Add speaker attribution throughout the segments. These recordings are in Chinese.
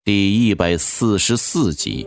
Speaker 1: 第144集。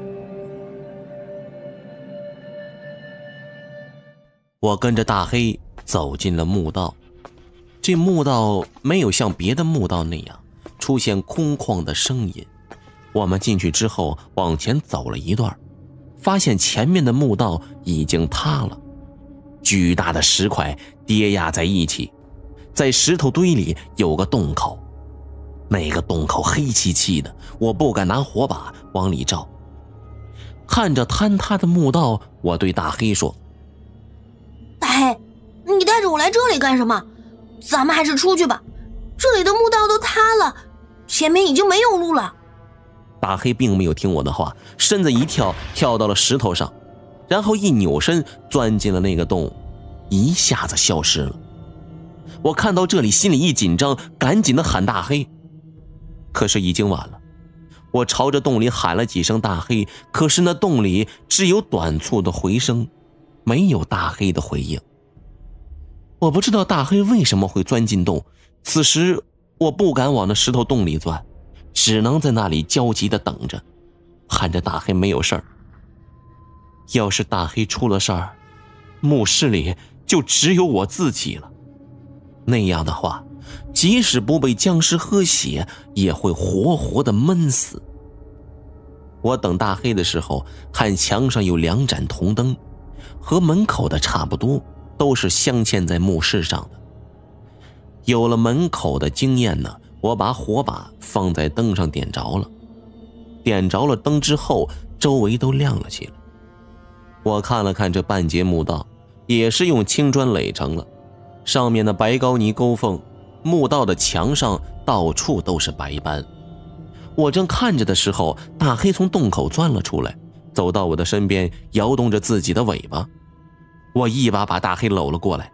Speaker 1: 我跟着大黑走进了墓道。这墓道没有像别的墓道那样出现空旷的声音。我们进去之后往前走了一段，发现前面的墓道已经塌了，巨大的石块叠压在一起，在石头堆里有个洞口，那个洞口黑漆漆的，我不敢拿火把往里照。看着坍塌的墓道，我对大黑说：
Speaker 2: 大黑，你带着我来这里干什么？咱们还是出去吧，这里的墓道都塌了，前面已经没有路了。
Speaker 1: 大黑并没有听我的话，身子一跳，跳到了石头上，然后一扭身钻进了那个洞，一下子消失了。我看到这里心里一紧张，赶紧的喊大黑，可是已经晚了。我朝着洞里喊了几声大黑，可是那洞里只有短促的回声，没有大黑的回应。我不知道大黑为什么会钻进洞，此时我不敢往那石头洞里钻，只能在那里焦急地等着，盼着大黑没有事儿。要是大黑出了事儿，墓室里就只有我自己了。那样的话，即使不被僵尸喝血，也会活活的闷死。我等大黑的时候，看墙上有2盏铜灯，和门口的差不多，都是镶嵌在墓室上的。有了门口的经验呢，我把火把放在灯上点着了。点着了灯之后，周围都亮了起来。我看了看这半截墓道，也是用青砖垒成了，上面的白膏泥沟缝，墓道的墙上到处都是白斑。我正看着的时候，大黑从洞口钻了出来，走到我的身边，摇动着自己的尾巴。我一把把大黑搂了过来。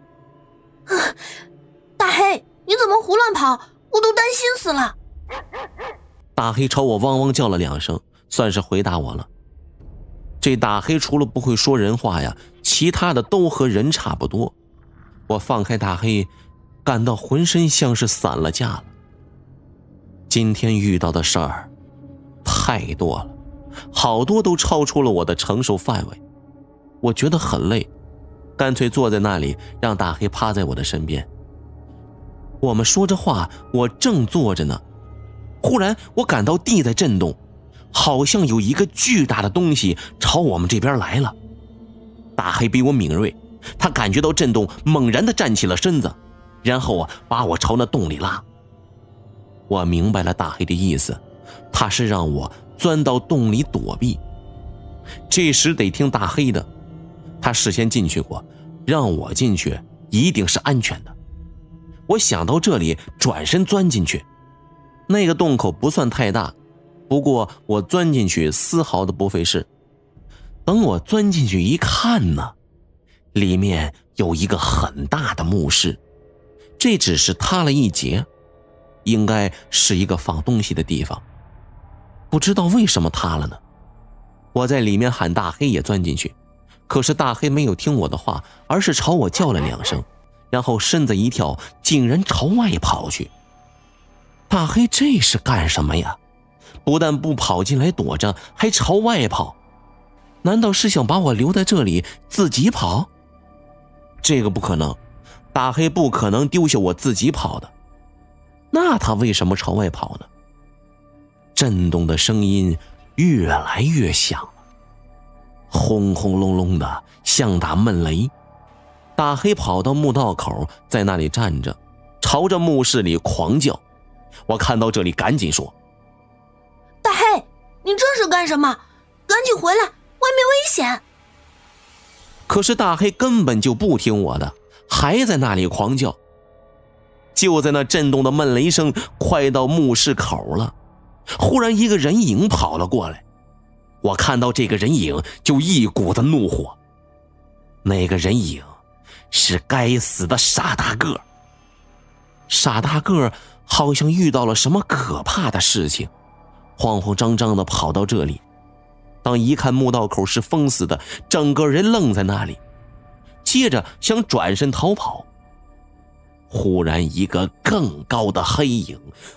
Speaker 2: 大黑，你怎么胡乱跑？我都担心死了。
Speaker 1: 大黑朝我汪汪叫了2声，算是回答我了。这大黑除了不会说人话呀，其他的都和人差不多。我放开大黑，感到浑身像是散了架了。今天遇到的事儿太多了，好多都超出了我的承受范围。我觉得很累，干脆坐在那里，让大黑趴在我的身边。我们说着话，我正坐着呢，忽然我感到地在震动，好像有一个巨大的东西朝我们这边来了。大黑比我敏锐，他感觉到震动，猛然地站起了身子，然后把我朝那洞里拉。我明白了大黑的意思，他是让我钻到洞里躲避。这时得听大黑的，他事先进去过，让我进去一定是安全的。我想到这里，转身钻进去。那个洞口不算太大，不过我钻进去丝毫的不费事。等我钻进去一看呢，里面有一个很大的墓室，这只是塌了一截，应该是一个放东西的地方。不知道为什么塌了呢？我在里面喊大黑也钻进去，可是大黑没有听我的话，而是朝我叫了2声，然后身子一跳，竟然朝外跑去。大黑这是干什么呀？不但不跑进来躲着，还朝外跑，难道是想把我留在这里自己跑？这个不可能，大黑不可能丢下我自己跑的。那他为什么朝外跑呢？震动的声音越来越响了，轰轰隆隆的，像打闷雷。大黑跑到墓道口，在那里站着，朝着墓室里狂叫。我看到这里赶紧说：
Speaker 2: 大黑，你这是干什么？赶紧回来，外面危险。
Speaker 1: 可是大黑根本就不听我的，还在那里狂叫。就在那震动的闷雷声快到墓室口了，忽然一个人影跑了过来。我看到这个人影就一股子怒火。那个人影是该死的傻大个。傻大个好像遇到了什么可怕的事情，慌慌张张地跑到这里。当一看墓道口是封死的，整个人愣在那里，接着想转身逃跑。忽然一个更高的黑影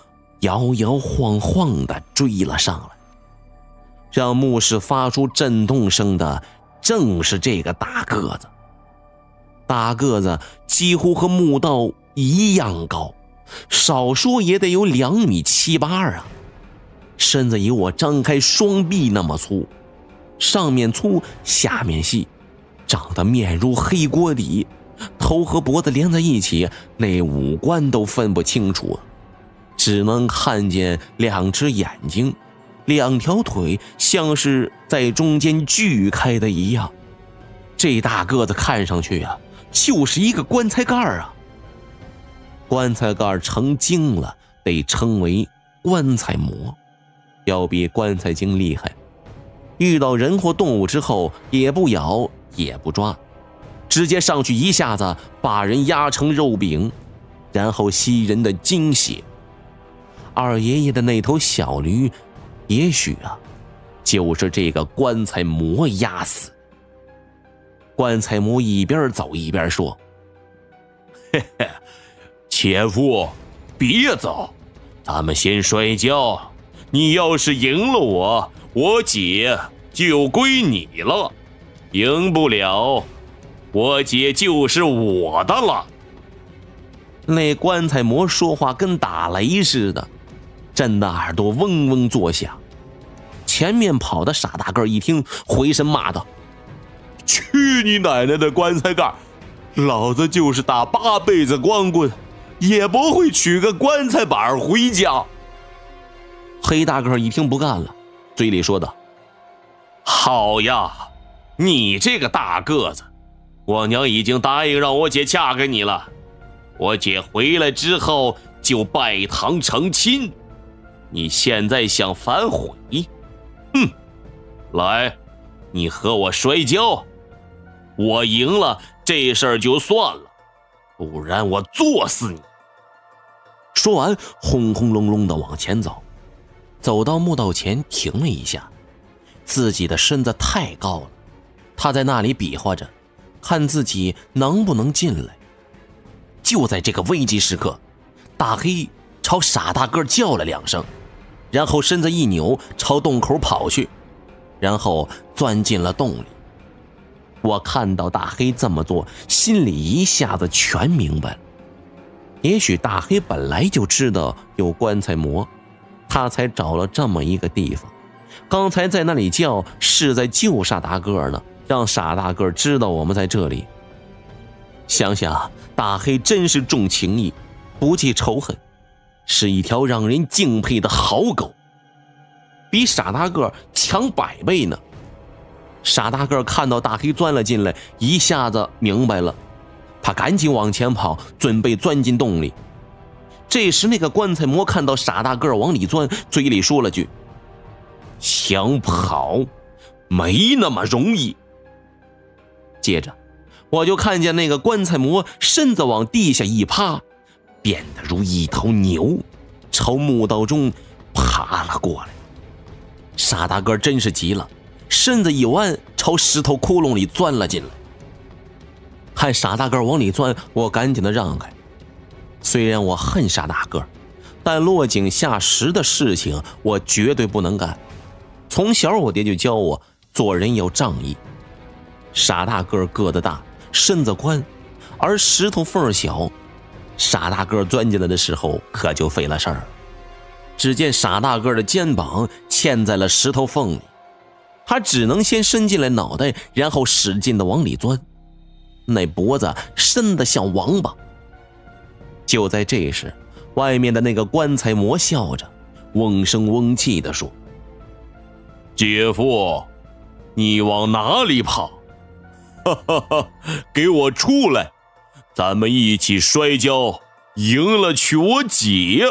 Speaker 1: 摇摇晃晃地追了上来。让墓室发出震动声的正是这个大个子。大个子几乎和墓道一样高，少说也得有2.78米啊，身子有我张开双臂那么粗，上面粗下面细，长得面如黑锅底，头和脖子连在一起，那五官都分不清楚，只能看见2只眼睛，2条腿像是在中间锯开的一样。这大个子看上去啊，就是一个棺材盖啊。棺材盖成精了，得称为棺材魔，要比棺材精厉害。遇到人或动物之后，也不咬也不抓，直接上去一下子把人压成肉饼，然后吸人的精血。二爷爷的那头小驴，也许啊，就是这个棺材魔压死。棺材魔一边走一边说：“嘿嘿，姐夫，别走，咱们先摔跤。你要是赢了我姐就归你了；赢不了，我姐就是我的了。”那棺材魔说话跟打雷似的，震得耳朵嗡嗡作响。前面跑的傻大个一听，回身骂道：“去你奶奶的棺材盖！老子就是打8辈子光棍，也不会娶个棺材板回家。”黑大个一听不干了，嘴里说道：“好呀，你这个大个子，我娘已经答应让我姐嫁给你了，我姐回来之后就拜堂成亲，你现在想反悔？哼，来，你和我摔跤，我赢了这事儿就算了，不然我作死你。”说完轰轰隆隆地往前走，走到墓道前停了一下，自己的身子太高了，他在那里比划着，看自己能不能进来。就在这个危急时刻，大黑朝傻大个叫了2声，然后身子一扭朝洞口跑去，然后钻进了洞里。我看到大黑这么做，心里一下子全明白了。也许大黑本来就知道有棺材魔，他才找了这么一个地方。刚才在那里叫是在救傻大个呢，让傻大个知道我们在这里。想想大黑真是重情义，不计仇恨，是一条让人敬佩的好狗，比傻大个强100倍呢。傻大个看到大黑钻了进来，一下子明白了，他赶紧往前跑，准备钻进洞里。这时那个棺材魔看到傻大个往里钻，嘴里说了句：“想跑没那么容易。”接着我就看见那个棺材魔身子往地下一趴，变得如一头牛，朝墓道中爬了过来。傻大个真是急了，身子一弯，朝石头窟窿里钻了进来。看傻大个往里钻，我赶紧的让开。虽然我恨傻大个，但落井下石的事情我绝对不能干。从小我爹就教我做人要仗义。傻大个个子大，身子宽，而石头缝小，傻大个钻进来的时候可就费了事儿了。只见傻大个的肩膀嵌在了石头缝里，他只能先伸进来脑袋，然后使劲的往里钻，那脖子伸得像王八。就在这时，外面的那个棺材魔笑着，嗡声嗡气地说：“姐夫，你往哪里跑？哈哈哈，给我出来，咱们一起摔跤，赢了娶我姐。”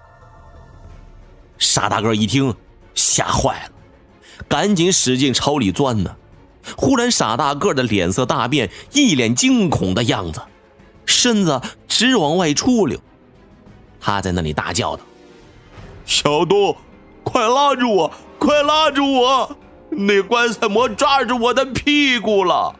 Speaker 1: 傻大个一听吓坏了，赶紧使劲朝里钻呢。忽然傻大个的脸色大变，一脸惊恐的样子，身子直往外出溜。他在那里大叫道：“小东，快拉住我，快拉住我，那棺材魔抓住我的屁股了！”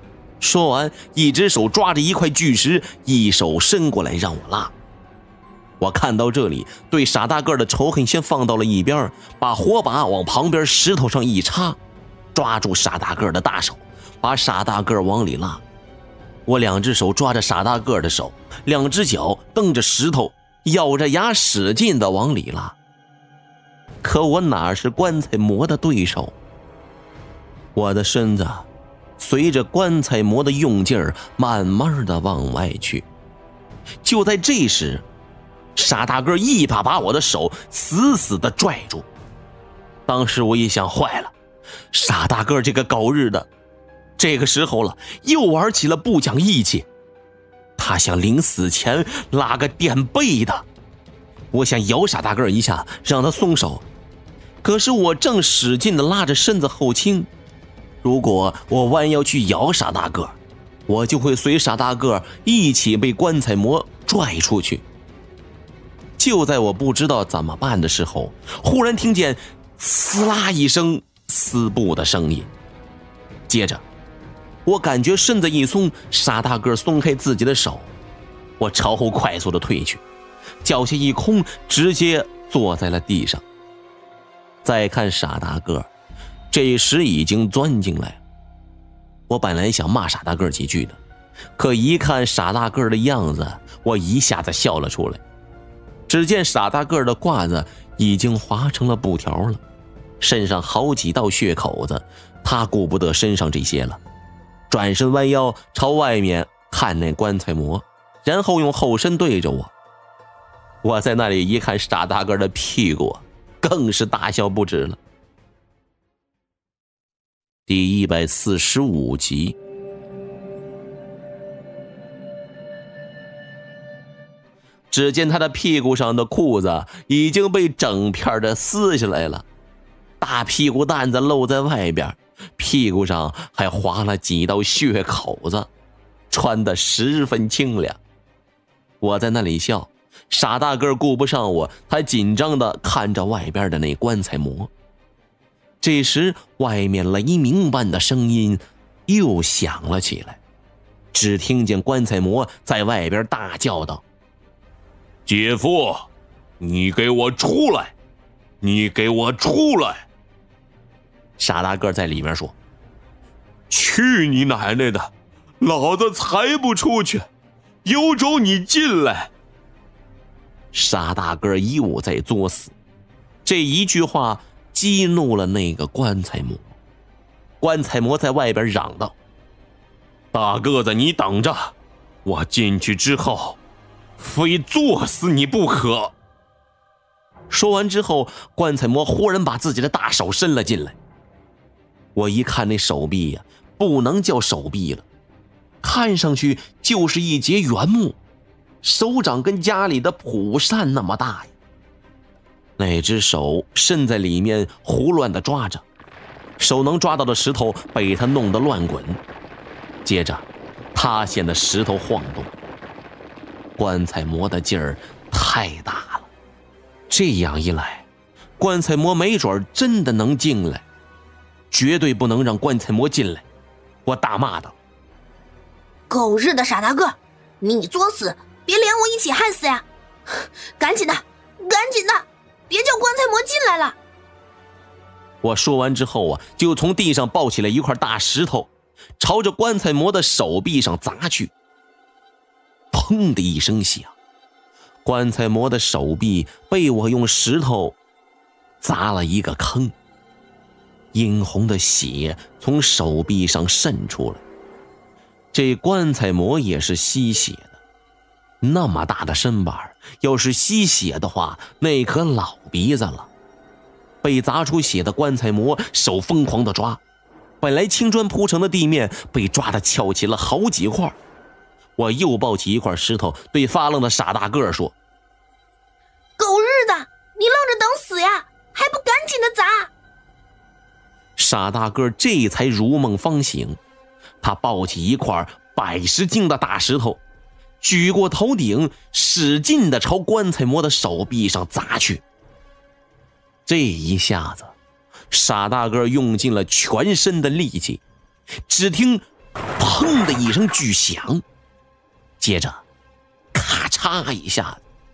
Speaker 1: 说完，一只手抓着一块巨石，一手伸过来让我拉。 我看到这里，对傻大个的仇恨先放到了一边，把火把往旁边石头上一插，抓住傻大个的大手，把傻大个往里拉。我两只手抓着傻大个的手，两只脚蹬着石头，咬着牙使劲地往里拉。可我哪是棺材魔的对手？我的身子随着棺材魔的用劲儿慢慢地往外去。就在这时，傻大个一把把我的手死死地拽住。当时我一想，坏了，傻大个这个狗日的，这个时候了，又玩起了不讲义气。他想临死前拉个垫背的。我想摇傻大个一下，让他松手，可是我正使劲地拉着身子后倾，如果我弯腰去摇傻大个，我就会随傻大个一起被棺材魔拽出去。就在我不知道怎么办的时候，忽然听见撕拉一声撕布的声音，接着我感觉身子一松，傻大个松开自己的手，我朝后快速的退去，脚下一空，直接坐在了地上。再看傻大个，这时已经钻进来了。我本来想骂傻大个几句的，可一看傻大个的样子，我一下子笑了出来。只见傻大个的褂子已经划成了布条了，身上好几道血口子，他顾不得身上这些了，转身弯腰朝外面看那棺材魔，然后用后身对着我。我在那里一看傻大个的屁股，更是大笑不止了。第145集。只见他的屁股上的裤子已经被整片的撕下来了，大屁股蛋子露在外边，屁股上还划了几道血口子，穿得十分清凉。我在那里笑，傻大个顾不上我，他紧张地看着外边的那棺材魔。这时外面雷鸣般的声音又响了起来，只听见棺材魔在外边大叫道：
Speaker 3: 姐夫，你给我出来，你给我出来！
Speaker 1: 傻大个在里面说：
Speaker 3: 去你奶奶的，老子才不出去，有种你进来！
Speaker 1: 傻大个又在作死，这一句话激怒了那个棺材魔。棺材魔在外边嚷道：
Speaker 3: 大个子你等着，我进去之后非作死你不可。
Speaker 1: 说完之后，棺材魔忽然把自己的大手伸了进来。我一看那手臂呀，不能叫手臂了，看上去就是一截原木，手掌跟家里的蒲扇那么大呀。那只手伸在里面胡乱地抓着，手能抓到的石头被他弄得乱滚，接着塌陷的石头晃动。棺材魔的劲儿太大了，这样一来，棺材魔没准真的能进来，绝对不能让棺材魔进来。我大骂道：
Speaker 2: 狗日的傻大个，你作死，别连我一起害死呀！赶紧的，赶紧的，别叫棺材魔进来了！
Speaker 1: 我说完之后啊，就从地上抱起了一块大石头，朝着棺材魔的手臂上砸去。砰的一声响，棺材魔的手臂被我用石头砸了一个坑，殷红的血从手臂上渗出来。这棺材魔也是吸血的，那么大的身板，要是吸血的话，那可老鼻子了。被砸出血的棺材魔手疯狂地抓，本来青砖铺成的地面被抓得翘起了好几块。我又抱起一块石头，对发愣的傻大个说：
Speaker 2: 狗日的，你愣着等死呀，还不赶紧的砸！
Speaker 1: 傻大个这才如梦方醒，他抱起一块100斤的大石头，举过头顶，使劲地朝棺材魔的手臂上砸去。这一下子，傻大个用尽了全身的力气，只听砰的一声巨响，接着咔嚓一下子，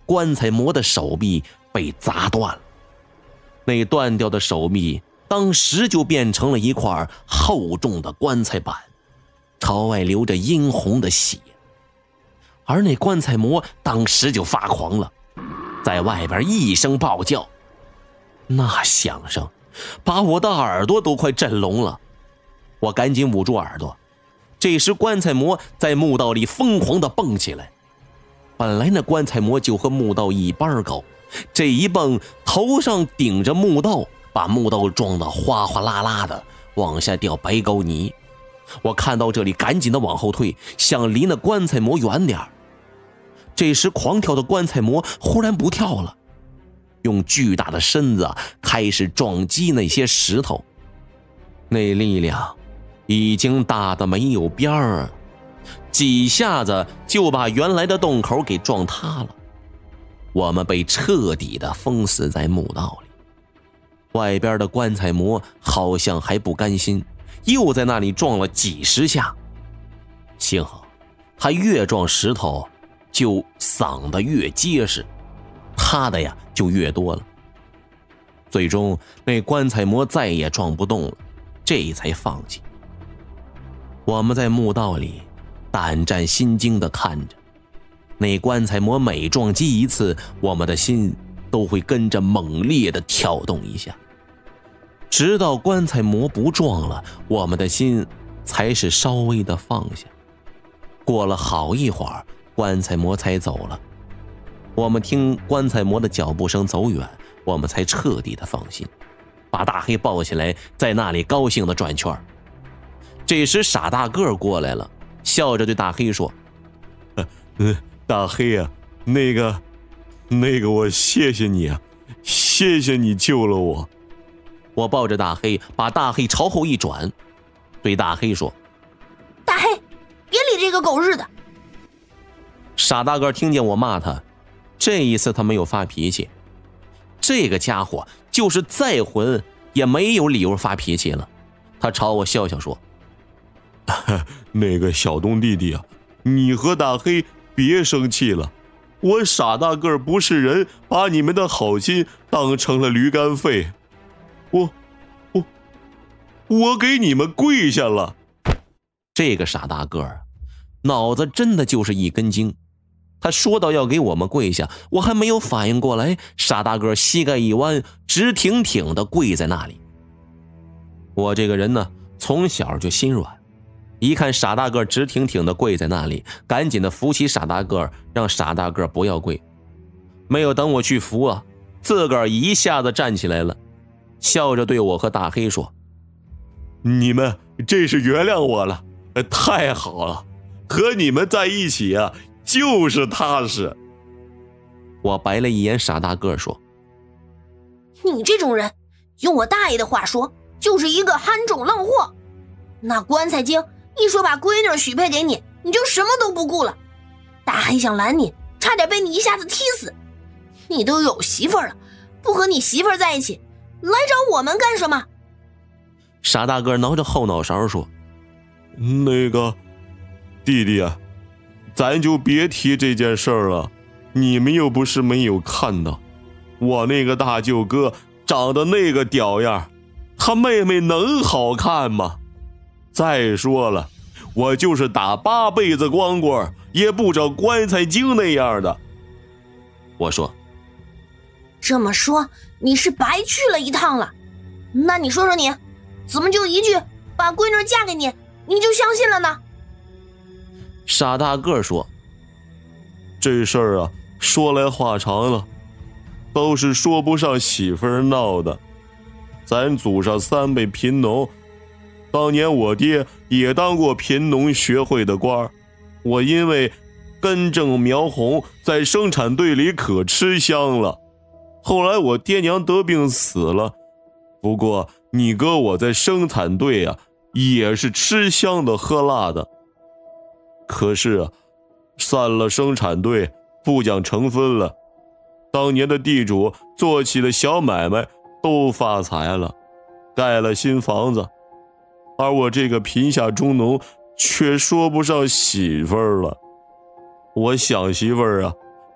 Speaker 1: 棺材模的手臂被砸断了。那断掉的手臂当时就变成了一块厚重的棺材板，朝外流着殷红的血。而那棺材模当时就发狂了，在外边一声暴叫，那响声把我的耳朵都快震聋了。我赶紧捂住耳朵。这时棺材模在墓道里疯狂地蹦起来，本来那棺材模就和墓道一般高，这一蹦头上顶着墓道，把墓道撞得哗哗啦啦的往下掉白膏泥。我看到这里赶紧的往后退，想离那棺材模远点。这时狂跳的棺材模忽然不跳了，用巨大的身子开始撞击那些石头，那力量已经大得没有边儿，几下子就把原来的洞口给撞塌了。我们被彻底的封死在墓道里。外边的棺材模好像还不甘心，又在那里撞了几十下。幸好他越撞石头就嗓得越结实，塌的呀就越多了。最终那棺材模再也撞不动了，这才放弃。我们在墓道里胆战心惊地看着，那棺材模每撞击一次，我们的心都会跟着猛烈地跳动一下，直到棺材模不撞了，我们的心才是稍微的放下。过了好一会儿，棺材模才走了。我们听棺材模的脚步声走远，我们才彻底的放心，把大黑抱起来，在那里高兴地转圈。这时傻大个过来了，笑着对大黑说：
Speaker 3: 大黑啊，那个我谢谢你啊，谢谢你救了我。
Speaker 1: 我抱着大黑，把大黑朝后一转，对大黑说：
Speaker 2: 大黑，别理这个狗日的。
Speaker 1: 傻大个听见我骂他，这一次他没有发脾气，这个家伙就是再混也没有理由发脾气了。他朝我笑笑说：
Speaker 3: 那个小东弟弟啊，你和大黑别生气了，我傻大个不是人，把你们的好心当成了驴肝肺，我给你们跪下了。
Speaker 1: 这个傻大个脑子真的就是一根筋，他说到要给我们跪下，我还没有反应过来，傻大个膝盖一弯，直挺挺的跪在那里。我这个人呢，从小就心软，一看傻大个直挺挺的跪在那里，赶紧的扶起傻大个，让傻大个不要跪。没有等我去扶啊，自个儿一下子站起来了，笑着对我和大黑说：
Speaker 3: 你们这是原谅我了，太好了，和你们在一起啊，就是踏实。
Speaker 1: 我白了一眼傻大个说：
Speaker 2: 你这种人，用我大爷的话说，就是一个憨种愣货。那棺材精一说把闺女许配给你，你就什么都不顾了。大黑想拦你，差点被你一下子踢死。你都有媳妇了，不和你媳妇在一起，来找我们干什么？
Speaker 1: 傻大个挠着后脑勺说：
Speaker 3: 那个弟弟啊，咱就别提这件事儿了，你们又不是没有看到，我那个大舅哥长得那个屌样，他妹妹能好看吗？再说了，我就是打8辈子光棍也不找棺材精那样的。
Speaker 1: 我说：
Speaker 2: 这么说你是白去了一趟了。那你说说你怎么就一句把闺女嫁给你你就相信了呢？
Speaker 1: 傻大个说：
Speaker 3: 这事儿啊，说来话长了，都是说不上媳妇儿闹的。咱祖上3辈贫农，当年我爹也当过贫农学会的官，我因为根正苗红，在生产队里可吃香了。后来我爹娘得病死了，不过你哥我在生产队啊，也是吃香的喝辣的。可是啊，散了生产队，不讲成分了，当年的地主做起了小买卖，都发财了，盖了新房子，而我这个贫下中农却说不上媳妇儿了。我想媳妇儿啊，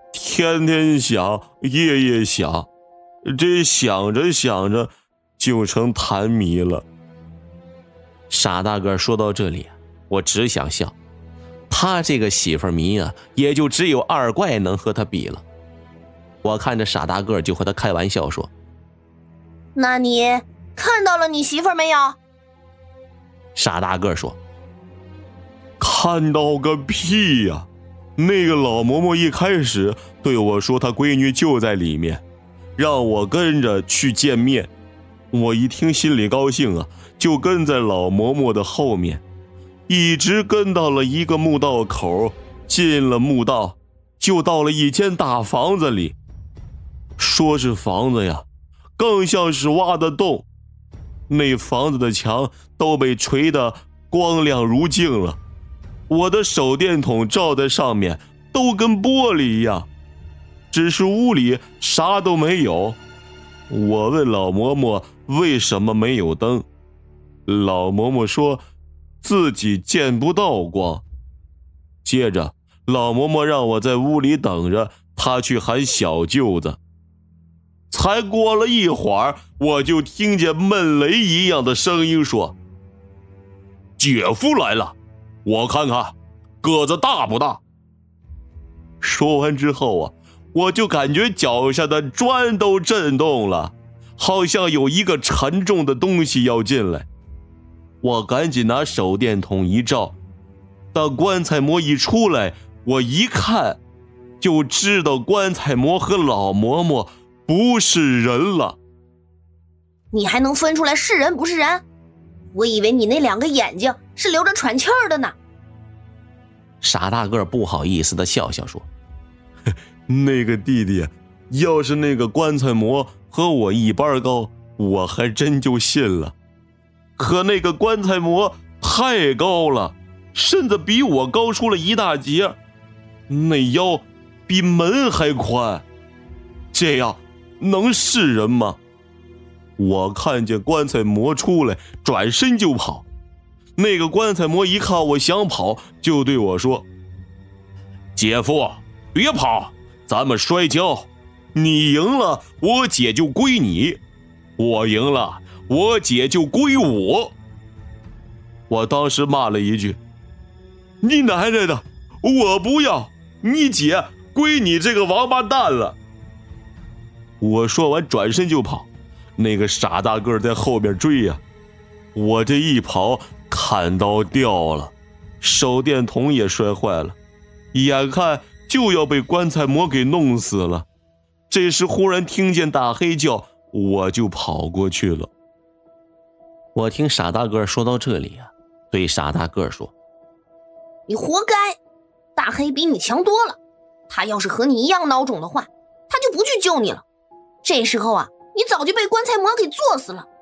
Speaker 3: 天天想，夜夜想，这想着想着就成痰迷了。
Speaker 1: 傻大个说到这里，我只想笑。他这个媳妇迷啊，也就只有二怪能和他比了。我看着傻大个就和他开玩笑说：
Speaker 2: 那你看到了你媳妇没有？
Speaker 1: 傻大个说：
Speaker 3: 看到个屁呀！那个老嬷嬷一开始对我说她闺女就在里面，让我跟着去见面。我一听心里高兴啊，就跟在老嬷嬷的后面，一直跟到了一个墓道口，进了墓道，就到了一间大房子里。说是房子呀，更像是挖的洞。那房子的墙都被锤得光亮如镜了，我的手电筒照在上面都跟玻璃一样，只是屋里啥都没有。我问老嬷嬷为什么没有灯，老嬷嬷说自己见不到光。接着老嬷嬷让我在屋里等着，她去喊小舅子。才过了一会儿，我就听见闷雷一样的声音说：姐夫来了，我看看个子大不大。说完之后啊，我就感觉脚下的砖都震动了，好像有一个沉重的东西要进来。我赶紧拿手电筒一照，当棺材模一出来，我一看就知道棺材模和老嬷嬷不是人了。
Speaker 2: 你还能分出来是人不是人？我以为你那两个眼睛是留着喘气儿的呢。
Speaker 1: 傻大个不好意思的笑笑说：
Speaker 3: 那个弟弟，要是那个棺材模和我一般高，我还真就信了。可那个棺材模太高了，身子比我高出了一大截，那腰比门还宽，这样能是人吗？我看见棺材模出来，转身就跑。那个棺材模一看我想跑，就对我说：姐夫，别跑，咱们摔跤，你赢了我姐就归你，我赢了我姐就归我。我当时骂了一句：你奶奶的，我不要，你姐归你这个王八蛋了。我说完转身就跑，那个傻大个在后面追呀。我这一跑，砍刀掉了，手电筒也摔坏了，眼看就要被棺材模给弄死了。这时忽然听见大黑叫，我就跑过去了。
Speaker 1: 我听傻大个说到这里啊，对傻大个说：
Speaker 2: 你活该，大黑比你强多了，他要是和你一样孬种的话，他就不去救你了。这时候啊，你早就被棺材模给做死了。